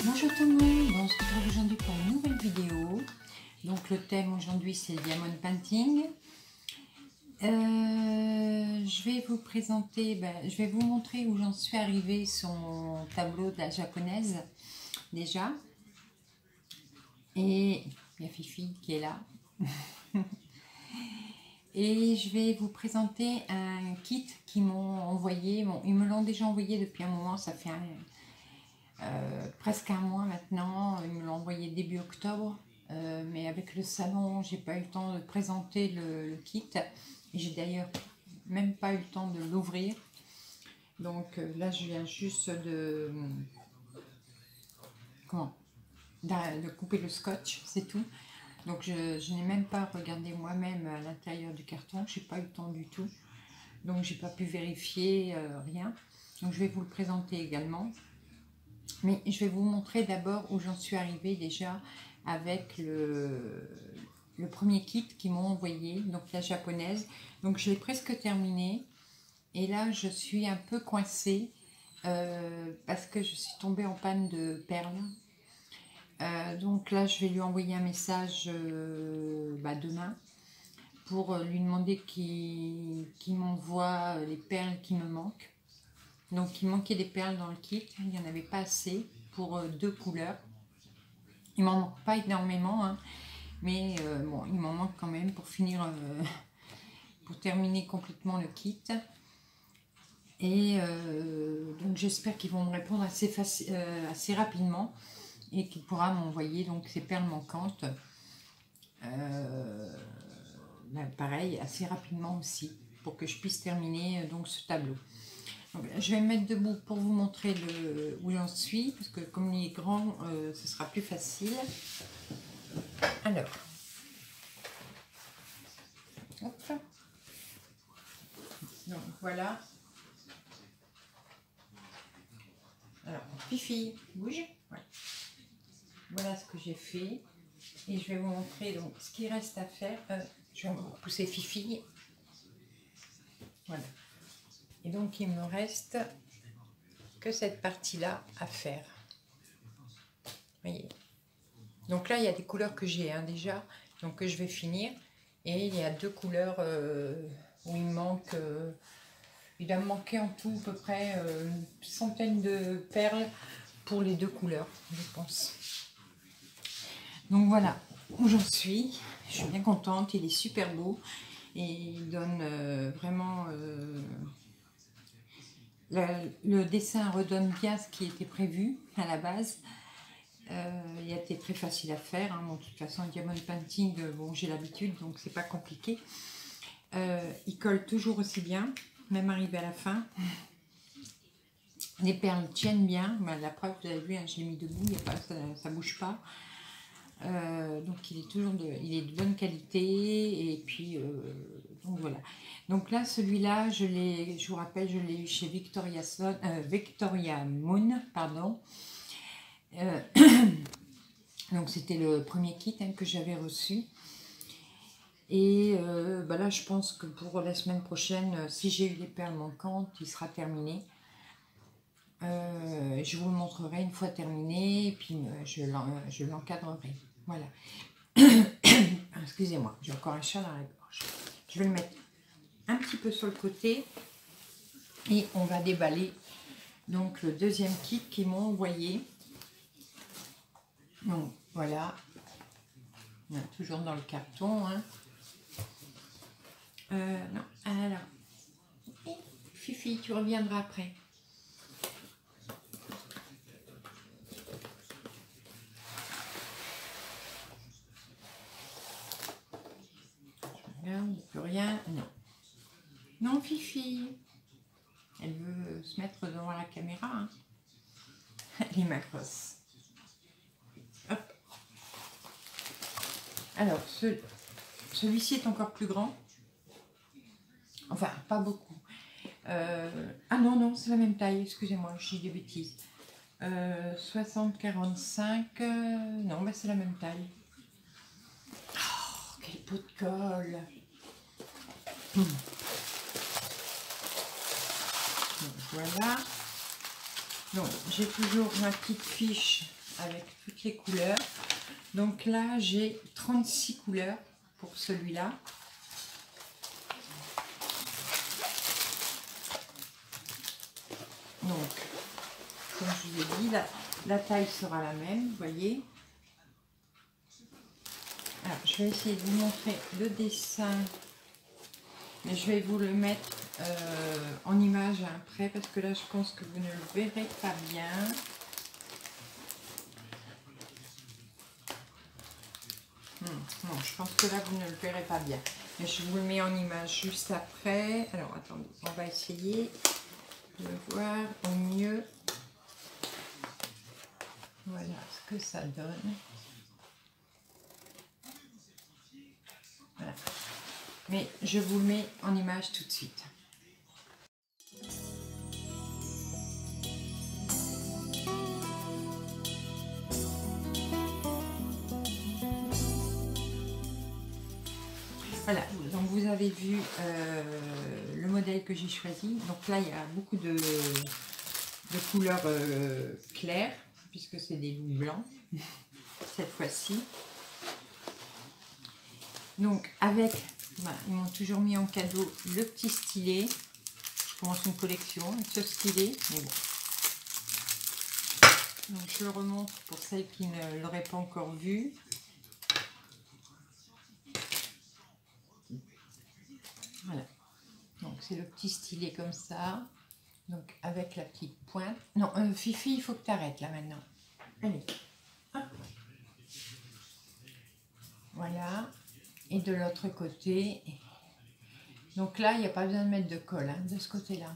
Bonjour tout le monde, on se retrouve aujourd'hui pour une nouvelle vidéo. Donc le thème aujourd'hui c'est le diamond painting. Je vais vous présenter, je vais vous montrer où j'en suis arrivée sur mon tableau de la japonaise déjà. Et il y a Fifi qui est là. Et je vais vous présenter un kit qu'ils m'ont envoyé. Bon, ils me l'ont déjà envoyé depuis un moment, ça fait presque un mois maintenant. Ils me l'ont envoyé début octobre. Mais avec le salon, j'ai pas eu le temps de présenter le kit. J'ai d'ailleurs même pas eu le temps de l'ouvrir. Donc là, je viens juste de couper le scotch, c'est tout. Donc je n'ai même pas regardé moi-même à l'intérieur du carton, j'ai pas eu le temps du tout. Donc j'ai pas pu vérifier rien. Donc je vais vous le présenter également. Mais je vais vous montrer d'abord où j'en suis arrivée déjà avec le premier kit qu'ils m'ont envoyé, donc la japonaise. Donc je l'ai presque terminé. Et là je suis un peu coincée parce que je suis tombée en panne de perles. Donc là, je vais lui envoyer un message demain pour lui demander qu'il m'envoie les perles qui me manquent. Donc il manquait des perles dans le kit, il n'y en avait pas assez pour deux couleurs. Il m'en manque pas énormément, hein, mais bon, il m'en manque quand même pour finir, pour terminer complètement le kit. Et donc j'espère qu'ils vont me répondre assez rapidement. Et qui pourra m'envoyer donc ces perles manquantes pareil assez rapidement aussi pour que je puisse terminer donc ce tableau. Donc, je vais me mettre debout pour vous montrer où j'en suis parce que comme il est grand ce sera plus facile. Alors hop. Donc voilà. Alors Fifi bouge, ouais. Voilà ce que j'ai fait et je vais vous montrer donc ce qu'il reste à faire. Je vais repousser Fifi. Voilà. Et donc il me reste que cette partie là à faire. Voyez. Donc là il y a des couleurs que j'ai déjà, donc que je vais finir. Et il y a deux couleurs où il manque. Il va me manquer en tout à peu près une centaine de perles pour les deux couleurs, je pense. Donc voilà où j'en suis. Je suis bien contente, il est super beau et il donne vraiment le dessin redonne bien ce qui était prévu à la base. Il a été très facile à faire, hein. Bon, de toute façon, le diamond painting, bon, j'ai l'habitude, donc c'est pas compliqué. Il colle toujours aussi bien, même arrivé à la fin. Les perles tiennent bien, la preuve, vous avez vu, hein, je l'ai mis debout, ça bouge pas. Donc il est de bonne qualité et puis donc voilà. Donc là celui-là je vous rappelle, je l'ai eu chez Victoria Moon, pardon. Donc c'était le premier kit que j'avais reçu et là je pense que pour la semaine prochaine, si j'ai eu les perles manquantes, il sera terminé. Je vous le montrerai une fois terminé et puis je l'encadrerai. Voilà. Excusez-moi, j'ai encore un chat dans la gorge. Je vais le mettre un petit peu sur le côté et on va déballer donc le deuxième kit qu'ils m'ont envoyé. Donc voilà, on est toujours dans le carton. Hein. Non, alors, Fifi, tu reviendras après. Regarde, plus rien. Non. Non, Fifi. Elle veut se mettre devant la caméra. Hein. Elle est macrosse. Hop. Alors, celui-ci est encore plus grand. Enfin, pas beaucoup. Ah non, c'est la même taille. Excusez-moi, je dis des bêtises. 60-45. Non, c'est la même taille. Oh, quel pot de colle. Donc, voilà. Donc, j'ai toujours ma petite fiche avec toutes les couleurs. Donc là, j'ai 36 couleurs pour celui-là. Donc, comme je vous ai dit, la taille sera la même, vous voyez. Alors, je vais essayer de vous montrer le dessin, mais je vais vous le mettre en image après, parce que là, je pense que vous ne le verrez pas bien. Non, je pense que là, vous ne le verrez pas bien. Mais je vous le mets en image juste après. Alors, attendez, on va essayer de voir au mieux. Voilà ce que ça donne. Voilà. Mais je vous le mets en image tout de suite. Voilà, donc vous avez vu le modèle que j'ai choisi. Donc là, il y a beaucoup de couleurs claires, puisque c'est des loups blancs, cette fois-ci. Donc avec, voilà, ils m'ont toujours mis en cadeau le petit stylet. Je commence une collection avec ce stylet, mais bon. Donc je le remonte pour celles qui ne l'auraient pas encore vu. Voilà. Donc c'est le petit stylet comme ça. Donc avec la petite pointe. Non, Fifi, il faut que tu arrêtes là maintenant. Allez. Hop. Voilà. Et de l'autre côté. Donc là, il n'y a pas besoin de mettre de colle hein, de ce côté-là.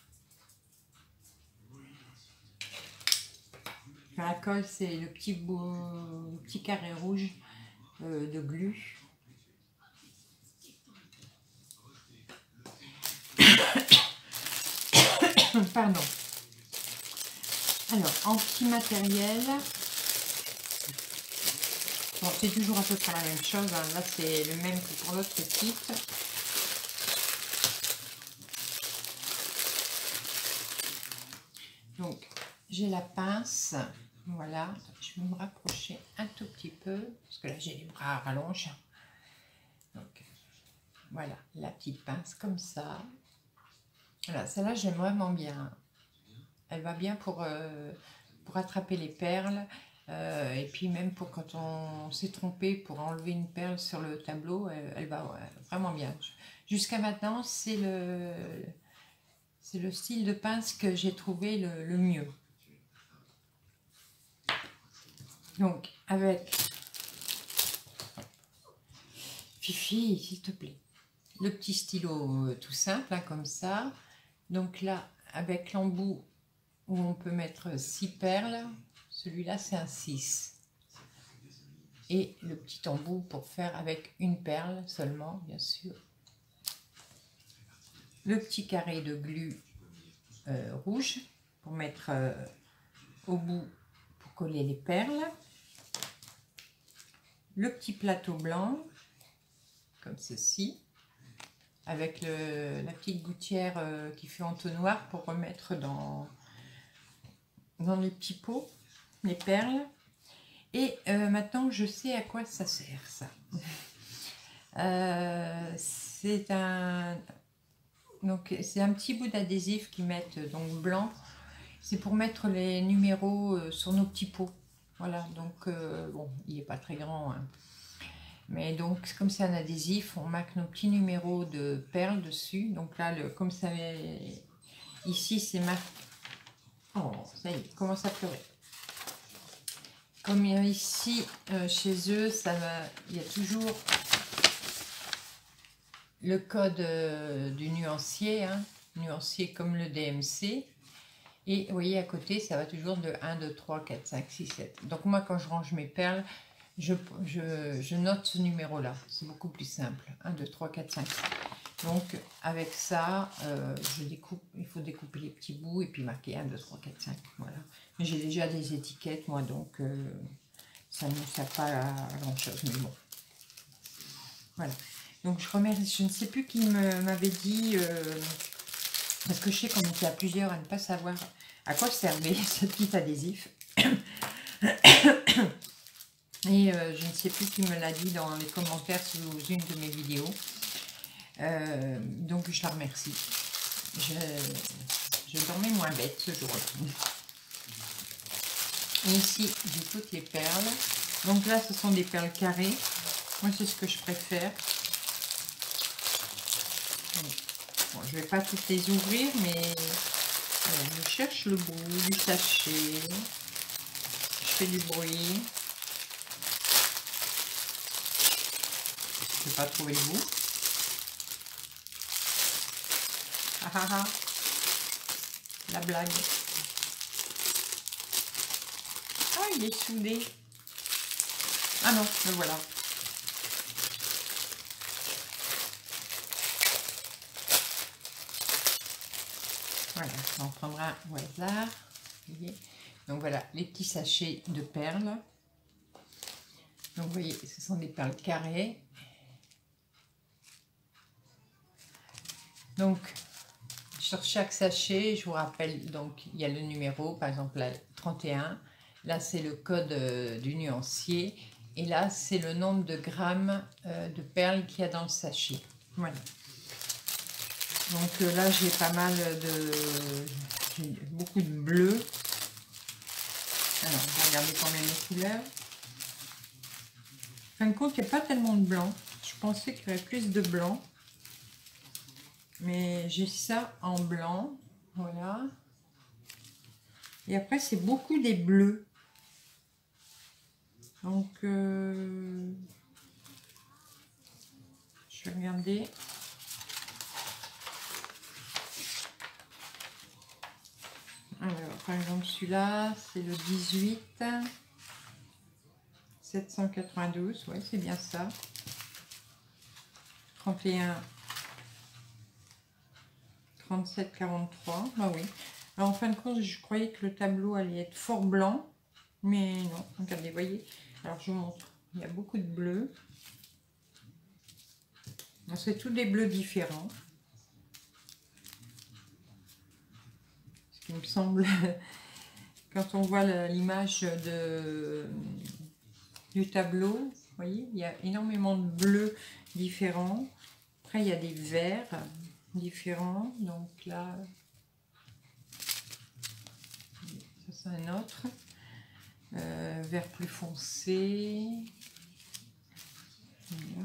Enfin, la colle, c'est le petit carré rouge de glu. Pardon. Alors, en petit matériel, bon, c'est toujours à peu près la même chose. Hein. Là, c'est le même que pour l'autre type. Donc, j'ai la pince. Voilà. Je vais me rapprocher un tout petit peu, parce que là, j'ai les bras à rallonge. Donc, voilà, la petite pince comme ça. Voilà, celle-là, j'aime vraiment bien. Elle va bien pour attraper les perles. Et puis même pour quand on s'est trompé pour enlever une perle sur le tableau, elle va vraiment bien. Jusqu'à maintenant, c'est le style de pince que j'ai trouvé le mieux. Donc avec Fifi, s'il te plaît, le petit stylo tout simple, hein, comme ça. Donc là, avec l'embout où on peut mettre 6 perles, celui-là c'est un 6. Et le petit embout pour faire avec une perle seulement, bien sûr. Le petit carré de glu rouge pour mettre au bout pour coller les perles. Le petit plateau blanc, comme ceci, avec la petite gouttière qui fait entonnoir pour remettre dans les petits pots les perles. Et maintenant je sais à quoi ça sert ça. C'est un petit bout d'adhésif qu'ils mettent donc blanc. C'est pour mettre les numéros sur nos petits pots. Voilà, donc bon, il n'est pas très grand, hein. Mais donc comme c'est un adhésif, on marque nos petits numéros de perles dessus. Donc là, comme ça, ici c'est marqué. Oh, ça y est, il commence à pleurer. Comme ici, chez eux, il y a toujours le code du nuancier, hein, nuancier comme le DMC. Et vous voyez, à côté, ça va toujours de 1, 2, 3, 4, 5, 6, 7. Donc moi, quand je range mes perles, je note ce numéro-là. C'est beaucoup plus simple. 1, 2, 3, 4, 5, 6. Donc, avec ça, il faut découper les petits bouts et puis marquer 1, 2, 3, 4, 5. Voilà. Mais j'ai déjà des étiquettes, moi, donc ça ne me sert pas à grand-chose. Mais bon. Voilà. Donc, je remercie. Je ne sais plus qui m'avait dit... parce que je sais qu'on était à plusieurs à ne pas savoir à quoi servait ce petit adhésif. Et je ne sais plus qui me l'a dit dans les commentaires sous une de mes vidéos. Donc je la remercie. Je dormais moins bête ce jour-là. Et ici, j'ai toutes les perles. Donc là, ce sont des perles carrées. Moi, c'est ce que je préfère. Bon, je ne vais pas toutes les ouvrir, mais voilà, je cherche le bout du sachet. Je fais du bruit. Je n'ai pas trouvé le bout. Ah ah ah. La blague. Ah, il est soudé. Ah non, le voilà. Voilà, on prendra au hasard. Donc voilà, les petits sachets de perles. Donc vous voyez, ce sont des perles carrées. Donc, sur chaque sachet, je vous rappelle, donc il y a le numéro, par exemple là, 31. Là, c'est le code du nuancier. Et là, c'est le nombre de grammes de perles qu'il y a dans le sachet. Voilà. Donc là, j'ai pas mal de... J'ai beaucoup de bleu. Alors, on va regarder quand même les couleurs. En fin de compte, il n'y a pas tellement de blanc. Je pensais qu'il y aurait plus de blanc. Mais j'ai ça en blanc. Voilà. Et après, c'est beaucoup des bleus. Donc, je vais regarder. Alors, par exemple, celui-là, c'est le 18. 792, ouais, c'est bien ça. 31. 37, 43, bah oui. Alors, en fin de compte, je croyais que le tableau allait être fort blanc. Mais non, regardez, vous voyez. Alors, je vous montre. Il y a beaucoup de bleus. C'est tous des bleus différents. Ce qui me semble, quand on voit l'image du tableau, vous voyez, il y a énormément de bleus différents. Après, il y a des verts différents. Donc là, ça c'est un autre. Vert plus foncé. Voilà.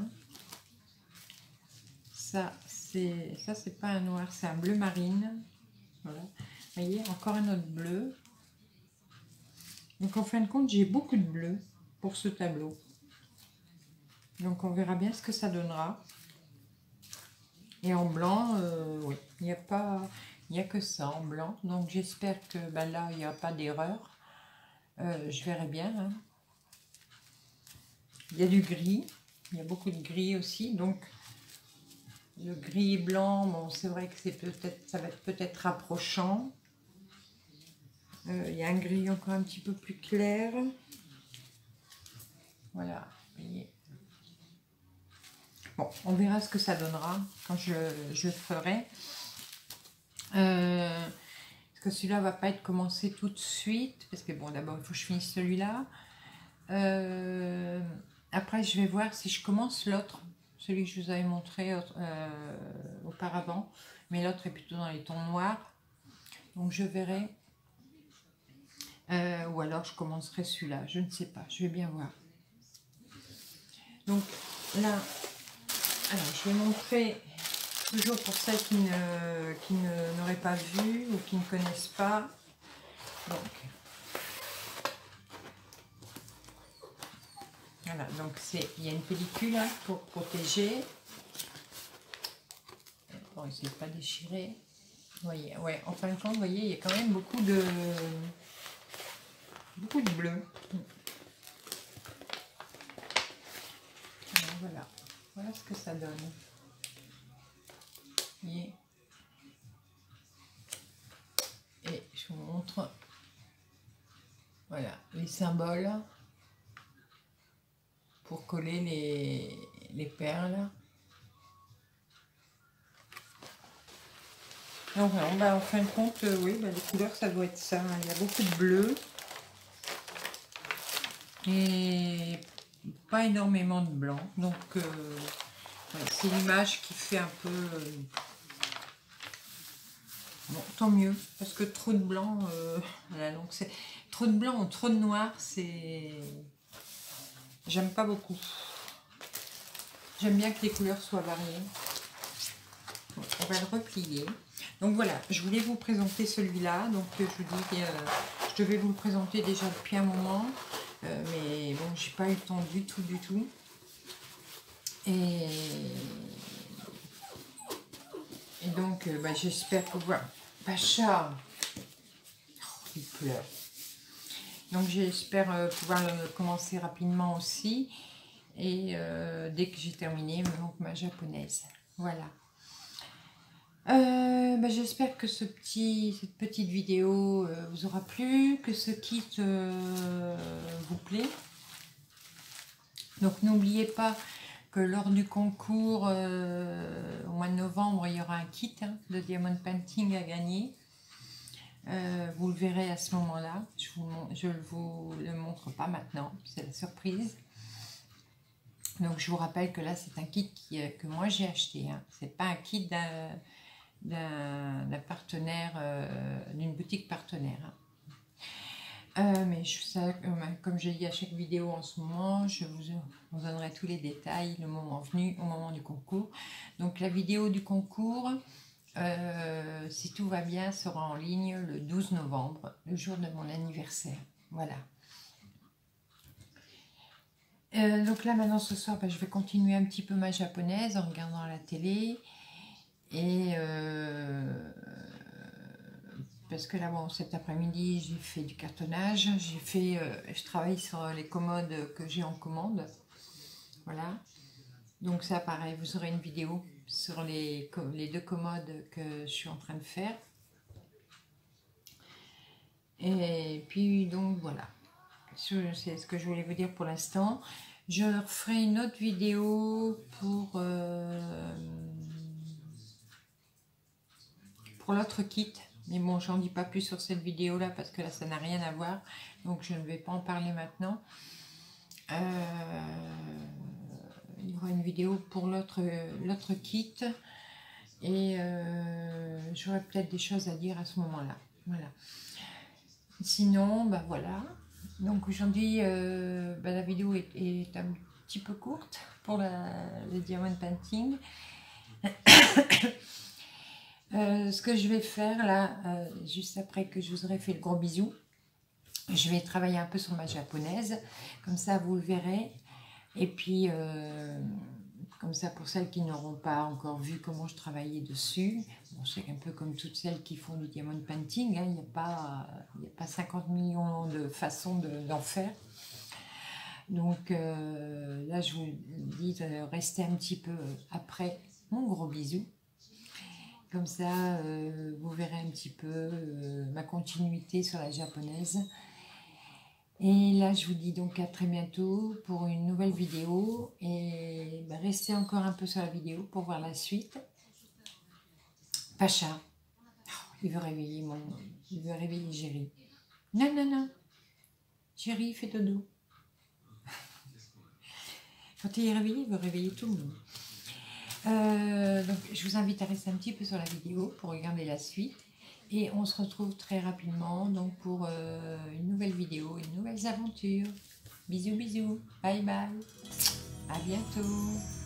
Ça, c'est pas un noir, c'est un bleu marine. Voilà. Vous voyez, encore un autre bleu. Donc en fin de compte, j'ai beaucoup de bleu pour ce tableau. Donc on verra bien ce que ça donnera. Et en blanc, oui, il n'y a que ça en blanc. Donc j'espère que là, il n'y a pas d'erreur. Je verrai bien. Hein. Il y a du gris. Il y a beaucoup de gris aussi. Donc le gris et blanc, bon, c'est vrai que ça va être peut-être rapprochant. Il y a un gris encore un petit peu plus clair. Voilà, vous voyez. Bon, on verra ce que ça donnera quand je le ferai. Parce que celui-là va pas être commencé tout de suite. Parce que bon, d'abord, il faut que je finisse celui-là. Après, je vais voir si je commence l'autre. Celui que je vous avais montré auparavant. Mais l'autre est plutôt dans les tons noirs. Donc, je verrai. Ou alors, je commencerai celui-là. Je ne sais pas. Je vais bien voir. Donc, là... Alors, je vais montrer, toujours pour celles qui n'auraient pas vu ou qui ne connaissent pas. Donc, voilà, donc il y a une pellicule hein, pour protéger. Bon, essayez de ne pas déchirer. Vous voyez, ouais, en fin de compte, vous voyez, il y a quand même beaucoup de bleu. Alors, voilà ce que ça donne. Et je vous montre voilà, les symboles pour coller les perles. Donc voilà, en fin de compte, oui, les couleurs, ça doit être ça. Il y a beaucoup de bleu. et pas énormément de blanc. Donc ouais, c'est l'image qui fait un peu... bon, tant mieux, parce que trop de blanc, à la longue, c'est... Trop de blanc ou trop de noir, c'est... J'aime pas beaucoup. J'aime bien que les couleurs soient variées. Bon, on va le replier. Donc voilà, je voulais vous présenter celui-là. Donc je vous dis, je devais vous le présenter déjà depuis un moment. Mais bon, j'ai pas eu le temps du tout. Et donc, bah, j'espère pouvoir... Pacha, oh, il pleure. Donc j'espère pouvoir le commencer rapidement aussi. Et dès que j'ai terminé, donc ma japonaise. Voilà. Bah, j'espère que cette petite vidéo vous aura plu, que ce kit vous plaît. Donc n'oubliez pas que lors du concours au mois de novembre, il y aura un kit de Diamond Painting à gagner. Vous le verrez à ce moment-là. Je ne vous le montre pas maintenant, c'est la surprise. Donc je vous rappelle que là c'est un kit que moi j'ai acheté. C'est pas un kit d'un partenaire, d'une boutique partenaire. Mais comme je dis à chaque vidéo en ce moment, je vous donnerai tous les détails le moment venu, au moment du concours. Donc la vidéo du concours, si tout va bien, sera en ligne le 12 novembre, le jour de mon anniversaire. Voilà. Donc là maintenant ce soir, je vais continuer un petit peu ma japonaise en regardant la télé. Et parce que là, bon, cet après-midi, j'ai fait du cartonnage. Je travaille sur les commodes que j'ai en commande. Voilà. Donc ça, pareil, vous aurez une vidéo sur les deux commodes que je suis en train de faire. Et puis, donc, voilà. C'est ce que je voulais vous dire pour l'instant. Je referai une autre vidéo pour l'autre kit. Mais bon, j'en dis pas plus sur cette vidéo là parce que là ça n'a rien à voir, donc je ne vais pas en parler maintenant. Il y aura une vidéo pour l'autre kit et j'aurai peut-être des choses à dire à ce moment là. Voilà. Sinon, bah voilà. Donc aujourd'hui la vidéo est un petit peu courte pour le Diamond Painting. Ce que je vais faire là, juste après que je vous aurai fait le gros bisou, je vais travailler un peu sur ma japonaise, comme ça vous le verrez. Et puis, comme ça pour celles qui n'auront pas encore vu comment je travaillais dessus, bon, c'est un peu comme toutes celles qui font du diamond painting, il n'y a pas 50 millions de façons d'en faire. Donc là, je vous dis de rester un petit peu après mon gros bisou. Comme ça, vous verrez un petit peu ma continuité sur la japonaise. Et là, je vous dis donc à très bientôt pour une nouvelle vidéo. Et restez encore un peu sur la vidéo pour voir la suite. Pacha, il veut réveiller Géry. Non, non, non. Géry, fais dodo. Quand il est réveillé, il veut réveiller tout le monde. Donc, je vous invite à rester un petit peu sur la vidéo pour regarder la suite. Et on se retrouve très rapidement donc pour une nouvelle vidéo, une nouvelle aventure. Bisous, bisous. Bye, bye. À bientôt.